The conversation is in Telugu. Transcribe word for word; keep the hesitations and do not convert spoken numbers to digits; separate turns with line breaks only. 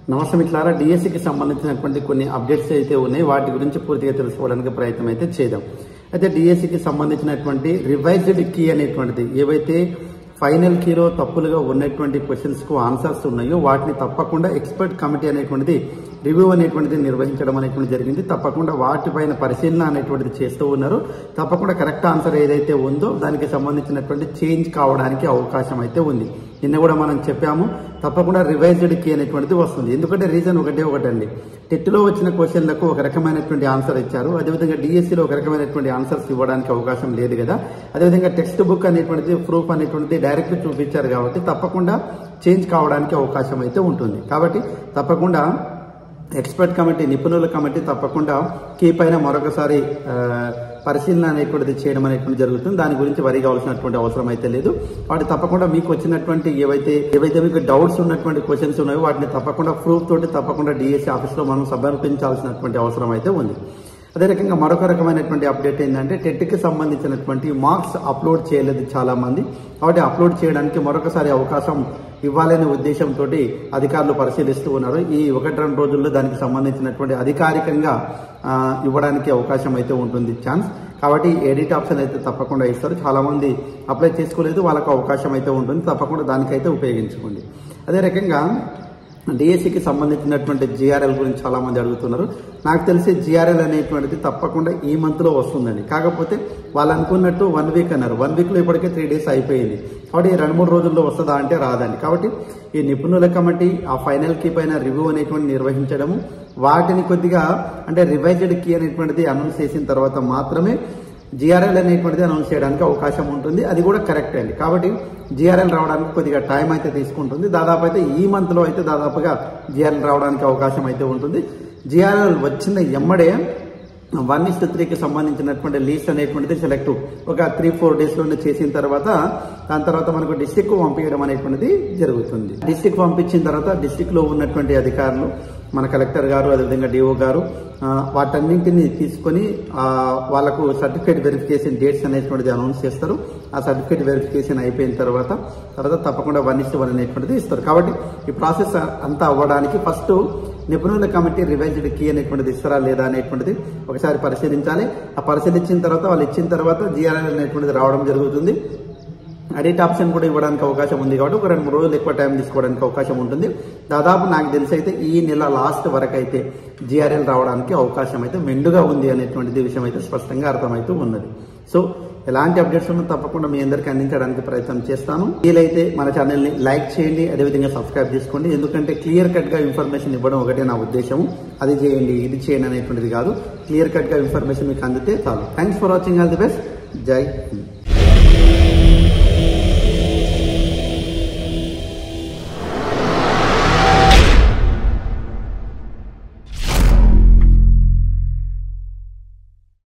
నమస్తే మిత్రులారా, డిఎస్సికి సంబంధించినటువంటి కొన్ని అప్డేట్స్ అయితే ఉన్నాయి. వాటి గురించి పూర్తిగా తెలుసుకోవడానికి ప్రయత్నం అయితే చేద్దాం. అయితే డిఎస్సికి సంబంధించినటువంటి రివైజ్డ్ కీ అనేటువంటిది ఏవైతే ఫైనల్ కీలో తప్పులుగా ఉన్నటువంటి క్వశ్చన్స్ కు ఆన్సర్స్ ఉన్నాయో వాటిని తప్పకుండా ఎక్స్పర్ట్ కమిటీ అనేటువంటిది రివ్యూ అనేటువంటిది నిర్వహించడం అనేటువంటి జరిగింది. తప్పకుండా వాటిపైన పరిశీలన అనేటువంటిది చేస్తూ ఉన్నారు. తప్పకుండా కరెక్ట్ ఆన్సర్ ఏదైతే ఉందో దానికి సంబంధించినటువంటి చేంజ్ కావడానికి అవకాశం అయితే ఉంది. నిన్న కూడా మనం చెప్పాము, తప్పకుండా రివైజ్డ్ కీ అనేటువంటిది వస్తుంది. ఎందుకంటే రీజన్ ఒకటే ఒకటండి, టెట్లో వచ్చిన క్వశ్చన్లకు ఒక రకమైనటువంటి ఆన్సర్ ఇచ్చారు. అదేవిధంగా డిఎస్సిలో ఒక రకమైనటువంటి ఆన్సర్స్ ఇవ్వడానికి అవకాశం లేదు కదా. అదేవిధంగా టెక్స్ట్ బుక్ అనేటువంటిది ప్రూఫ్ అనేటువంటిది డైరెక్ట్ చూపించారు కాబట్టి తప్పకుండా చేంజ్ కావడానికి అవకాశం అయితే ఉంటుంది. కాబట్టి తప్పకుండా ఎక్స్పర్ట్ కమిటీ, నిపుణుల కమిటీ తప్పకుండా కీ పైన మరొకసారి పరిశీలన అనేటువంటిది చేయడం అనేటువంటి జరుగుతుంది. దాని గురించి వరి కావాల్సినటువంటి అవసరం అయితే లేదు. వాటి తప్పకుండా మీకు వచ్చినటువంటి ఏవైతే ఏవైతే మీకు డౌట్స్ ఉన్నటువంటి క్వశ్చన్స్ ఉన్నాయో వాటిని తప్పకుండా ప్రూఫ్ తోటి తప్పకుండా డిఎస్సి ఆఫీస్లో మనం సమర్పించాల్సినటువంటి అవసరం అయితే ఉంది. అదే రకంగా మరొక రకమైనటువంటి అప్డేట్ ఏంటంటే టెట్కి సంబంధించినటువంటి మార్క్స్ అప్లోడ్ చేయలేదు చాలా మంది. కాబట్టి అప్లోడ్ చేయడానికి మరొకసారి అవకాశం ఇవ్వాలనే ఉద్దేశంతో అధికారులు పరిశీలిస్తూ ఉన్నారు. ఈ ఒకటి రెండు రోజుల్లో దానికి సంబంధించినటువంటి అధికారికంగా ఇవ్వడానికి అవకాశం అయితే ఉంటుంది ఛాన్స్. కాబట్టి ఎడిట్ ఆప్షన్ అయితే తప్పకుండా ఇస్తారు. చాలా మంది అప్లై చేసుకోలేదు, వాళ్ళకు అవకాశం అయితే ఉంటుంది. తప్పకుండా దానికైతే ఉపయోగించుకోండి. అదే రకంగా డిఎస్సికి సంబంధించినటువంటి జిఆర్ఎల్ గురించి చాలా మంది అడుగుతున్నారు. నాకు తెలిసి జిఆర్ఎల్ అనేటువంటిది తప్పకుండా ఈ మంత్ లో వస్తుందండి. కాకపోతే వాళ్ళు అనుకున్నట్టు వన్ వీక్ అన్నారు. వన్ వీక్ లో ఇప్పటికే త్రీ డేస్ అయిపోయింది. కాబట్టి రెండు మూడు రోజుల్లో వస్తుందా అంటే రాదండి. కాబట్టి ఈ నిపుణుల కమిటీ ఆ ఫైనల్ కీ పైన రివ్యూ అనేటువంటి నిర్వహించడము, వాటిని కొద్దిగా అంటే రివైజ్డ్ కీ అనేటువంటిది అనౌన్స్ చేసిన తర్వాత మాత్రమే జిఆర్ఎల్ అనేటువంటిది అనౌన్స్ చేయడానికి అవకాశం ఉంటుంది. అది కూడా కరెక్ట్ అండి. కాబట్టి జిఆర్ఎల్ రావడానికి కొద్దిగా టైం అయితే తీసుకుంటుంది. దాదాపు అయితే ఈ మంత్ లో అయితే దాదాపుగా జిఆర్ఎల్ రావడానికి అవకాశం అయితే ఉంటుంది. జిఆర్ఎల్ వచ్చిన ఎమ్మడే వన్ ఇస్ త్రీకి సంబంధించినటువంటి లీస్ట్ అనేటువంటిది సెలెక్ట్ ఒక త్రీ ఫోర్ డేస్ లోనే చేసిన తర్వాత దాని తర్వాత మనకు డిస్టిక్ పంపించడం అనేటువంటిది జరుగుతుంది. డిస్టిక్ పంపించిన తర్వాత డిస్టిక్ లో ఉన్నటువంటి అధికారులు, మన కలెక్టర్ గారు, అదేవిధంగా డిఓ గారు వాటన్నింటినీ తీసుకొని వాళ్ళకు సర్టిఫికేట్ వెరిఫికేషన్ డేట్స్ అనేటువంటిది అనౌన్స్ చేస్తారు. ఆ సర్టిఫికేట్ వెరిఫికేషన్ అయిపోయిన తర్వాత తర్వాత తప్పకుండా వన్ ఇస్ వన్ అనేటువంటిది ఇస్తారు. కాబట్టి ఈ ప్రాసెస్ అంతా అవ్వడానికి ఫస్ట్ నిపుణుల కమిటీ రివైజ్డ్ కీ అనేటువంటిది ఇస్తారా లేదా అనేటువంటిది ఒకసారి పరిశీలించాలి. ఆ పరిశీలించిన తర్వాత వాళ్ళు ఇచ్చిన తర్వాత జిఆర్ఎల్ అనేటువంటిది రావడం జరుగుతుంది. ఎడిట్ ఆప్షన్ కూడా ఇవ్వడానికి అవకాశం ఉంది. కాబట్టి ఒక రెండు మూడు రోజులు ఎక్కువ టైం తీసుకోవడానికి అవకాశం ఉంటుంది. దాదాపు నాకు తెలిసి అయితే ఈ నెల లాస్ట్ వరకు అయితే జిఆర్ఎల్ రావడానికి అవకాశం అయితే మెండుగా ఉంది అనేటువంటిది విషయం అయితే స్పష్టంగా అర్థమవుతూ ఉన్నది. సో ఎలాంటి అప్డేట్స్ ఉన్నా తప్పకుండా మీ అందరికీ అందించడానికి ప్రయత్నం చేస్తాను. వీలైతే మన ఛానల్ని లైక్ చేయండి, అదేవిధంగా సబ్స్క్రైబ్ చేసుకోండి. ఎందుకంటే క్లియర్ కట్ గా ఇన్ఫర్మేషన్ ఇవ్వడం ఒకటే నా ఉద్దేశం. అది చేయండి, ఇది చేయండి అనేటువంటిది కాదు. క్లియర్ కట్ గా ఇన్ఫర్మేషన్ మీకు అందితే చాలు. Thanks for watching. All the best. Jai Hind.